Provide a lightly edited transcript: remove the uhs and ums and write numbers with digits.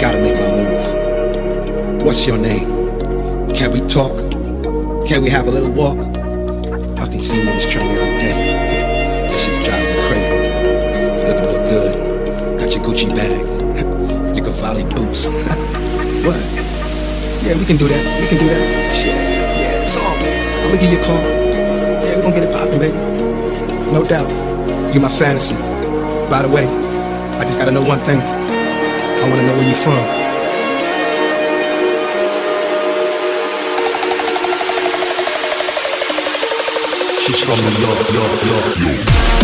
gotta make my move. What's your name? Can we talk? Can we have a little walk? I've been seeing you in this trailer every day. This shit's driving me crazy. You looking real good. Got your Gucci bag. Your Cavalli boots. What? Yeah, we can do that. We can do that. Shit. Yeah, it's on. I'm gonna give you a call. Yeah, we gonna get it poppin', baby. No doubt. You're my fantasy. By the way, I just gotta know one thing. I wanna know where you're from. She's from New York, York, York, York.